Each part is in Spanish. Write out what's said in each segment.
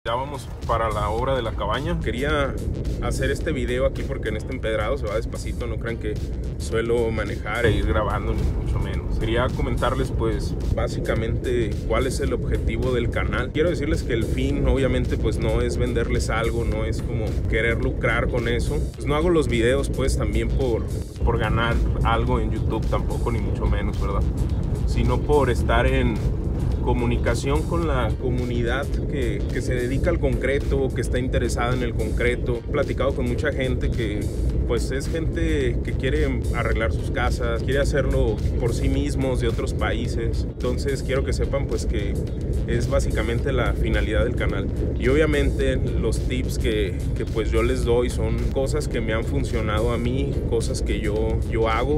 Ya vamos para la obra de la cabaña. Quería hacer este video aquí porque en este empedrado se va despacito. No crean que suelo manejar e ir grabando, ni mucho menos. Quería comentarles pues básicamente cuál es el objetivo del canal. Quiero decirles que el fin obviamente pues no es venderles algo, no es como querer lucrar con eso. Pues no hago los videos pues también por ganar algo en YouTube tampoco, ni mucho menos, ¿verdad? Sino por estar en comunicación con la comunidad que se dedica al concreto, que está interesada en el concreto. He platicado con mucha gente que pues es gente que quiere arreglar sus casas, quiere hacerlo por sí mismos de otros países. Entonces quiero que sepan pues que es básicamente la finalidad del canal. Y obviamente los tips que pues yo les doy son cosas que me han funcionado a mí, cosas que yo hago,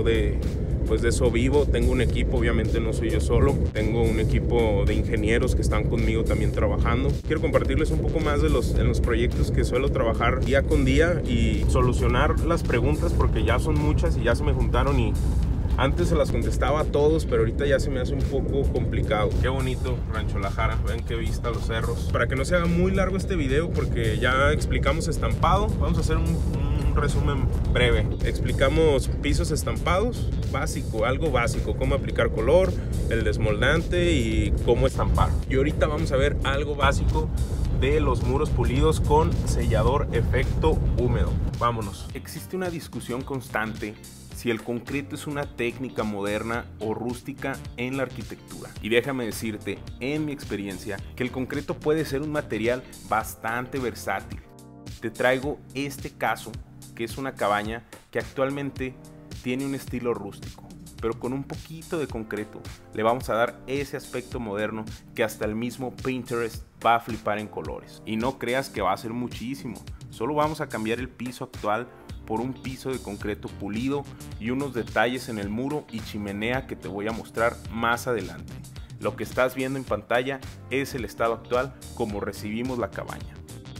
pues de eso vivo. Tengo un equipo, obviamente no soy yo solo, tengo un equipo de ingenieros que están conmigo también trabajando. Quiero compartirles un poco más en los proyectos que suelo trabajar día con día y solucionar las preguntas porque ya son muchas y ya se me juntaron y antes se las contestaba a todos, pero ahorita ya se me hace un poco complicado. Qué bonito Rancho La Jara, ven qué vista los cerros. Para que no se haga muy largo este video porque ya explicamos estampado, vamos a hacer un resumen breve. Explicamos pisos estampados, básico, algo básico, cómo aplicar color, el desmoldante y cómo estampar. Y ahorita vamos a ver algo básico de los muros pulidos con sellador efecto húmedo. Vámonos. Existe una discusión constante si el concreto es una técnica moderna o rústica en la arquitectura. Y déjame decirte, en mi experiencia, que el concreto puede ser un material bastante versátil. Te traigo este caso, que es una cabaña que actualmente tiene un estilo rústico, pero con un poquito de concreto le vamos a dar ese aspecto moderno que hasta el mismo Pinterest va a flipar en colores. Y no creas que va a ser muchísimo, solo vamos a cambiar el piso actual por un piso de concreto pulido y unos detalles en el muro y chimenea que te voy a mostrar más adelante. Lo que estás viendo en pantalla es el estado actual como recibimos la cabaña.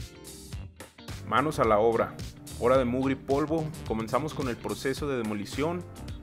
Manos a la obra. Hora de mugre y polvo. Comenzamos con el proceso de demolición.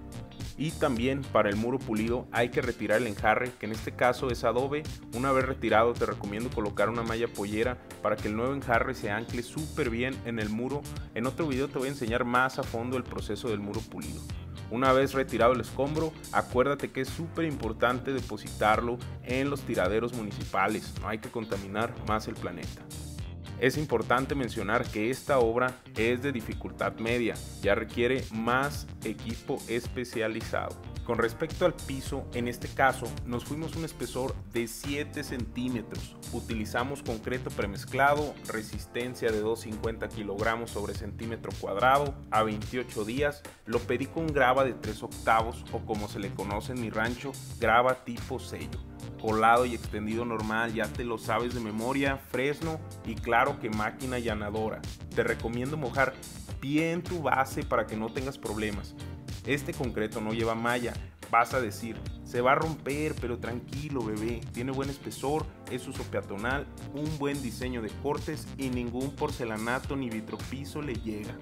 Y también para el muro pulido hay que retirar el enjarre, que en este caso es adobe. Una vez retirado te recomiendo colocar una malla pollera para que el nuevo enjarre se ancle súper bien en el muro. En otro video te voy a enseñar más a fondo el proceso del muro pulido. Una vez retirado el escombro, acuérdate que es súper importante depositarlo en los tiraderos municipales. No hay que contaminar más el planeta. Es importante mencionar que esta obra es de dificultad media, ya requiere más equipo especializado. Con respecto al piso, en este caso nos fuimos un espesor de 7 centímetros. Utilizamos concreto premezclado, resistencia de 250 kilogramos sobre centímetro cuadrado a 28 días. Lo pedí con grava de 3/8 o como se le conoce en mi rancho, grava tipo sello. Colado y extendido normal, ya te lo sabes de memoria, fresno y claro que máquina llanadora. Te recomiendo mojar bien tu base para que no tengas problemas. Este concreto no lleva malla. Vas a decir, se va a romper, pero tranquilo bebé, tiene buen espesor, es uso peatonal, un buen diseño de cortes y ningún porcelanato ni vitropiso le llega.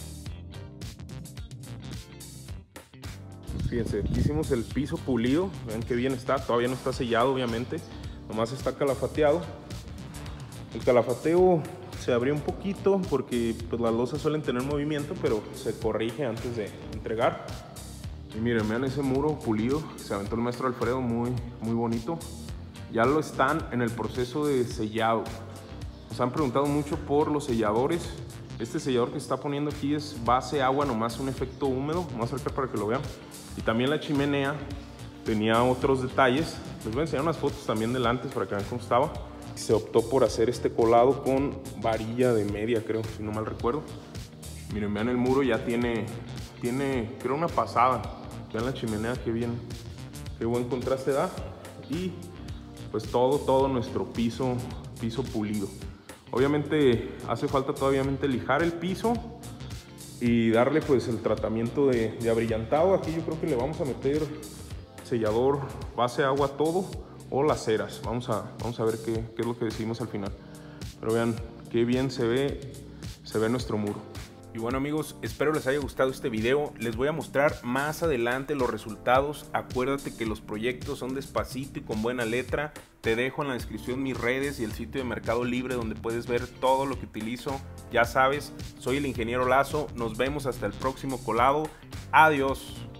Fíjense, hicimos el piso pulido, vean qué bien está, todavía no está sellado obviamente, nomás está calafateado. El calafateo se abrió un poquito porque pues, las losas suelen tener movimiento, pero se corrige antes de entregar. Y miren, vean ese muro pulido, se aventó el maestro Alfredo, muy bonito. Ya lo están en el proceso de sellado. Nos han preguntado mucho por los selladores. Este sellador que se está poniendo aquí es base agua, nomás un efecto húmedo. Vamos a acercar para que lo vean. Y también la chimenea tenía otros detalles. Les voy a enseñar unas fotos también del antes para que vean cómo estaba. Se optó por hacer este colado con varilla de media, creo, si no mal recuerdo. Miren, vean el muro, ya tiene creo una pasada. Vean la chimenea, qué buen contraste da. Y pues todo nuestro piso pulido. Obviamente hace falta todavía lijar el piso y darle pues el tratamiento de abrillantado. Aquí yo creo que le vamos a meter sellador base agua todo o las ceras. Vamos a ver qué es lo que decidimos al final. Pero vean qué bien se ve nuestro muro. Y bueno amigos, espero les haya gustado este video. Les voy a mostrar más adelante los resultados. Acuérdate que los proyectos son despacito y con buena letra. Te dejo en la descripción mis redes y el sitio de Mercado Libre donde puedes ver todo lo que utilizo. Ya sabes, soy el ingeniero Lazo. Nos vemos hasta el próximo colado. Adiós.